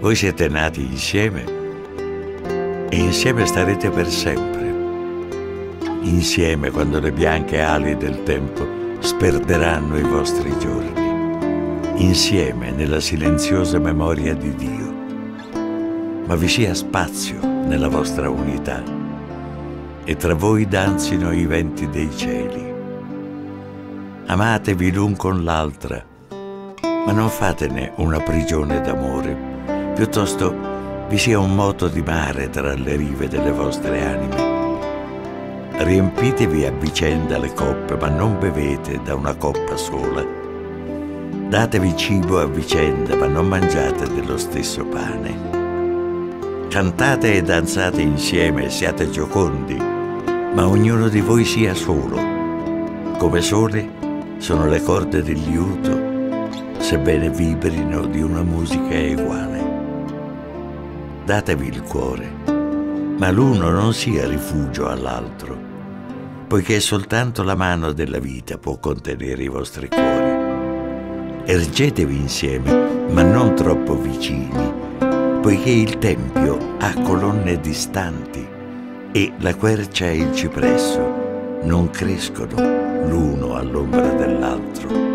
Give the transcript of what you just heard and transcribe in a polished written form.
Voi siete nati insieme e insieme starete per sempre. Insieme quando le bianche ali del tempo sperderanno i vostri giorni. Insieme nella silenziosa memoria di Dio. Ma vi sia spazio nella vostra unità e tra voi danzino i venti dei cieli. Amatevi l'un con l'altra, ma non fatene una prigione d'amore, piuttosto vi sia un moto di mare tra le rive delle vostre anime. Riempitevi a vicenda le coppe, ma non bevete da una coppa sola. Datevi cibo a vicenda, ma non mangiate dello stesso pane. Cantate e danzate insieme e siate giocondi, ma ognuno di voi sia solo. Come sole sono le corde del liuto, sebbene vibrino di una musica eguale. Datevi il cuore, ma l'uno non sia rifugio all'altro, poiché soltanto la mano della vita può contenere i vostri cuori. Ergetevi insieme, ma non troppo vicini, poiché il tempio ha colonne distanti e la quercia e il cipresso non crescono l'uno all'ombra dell'altro.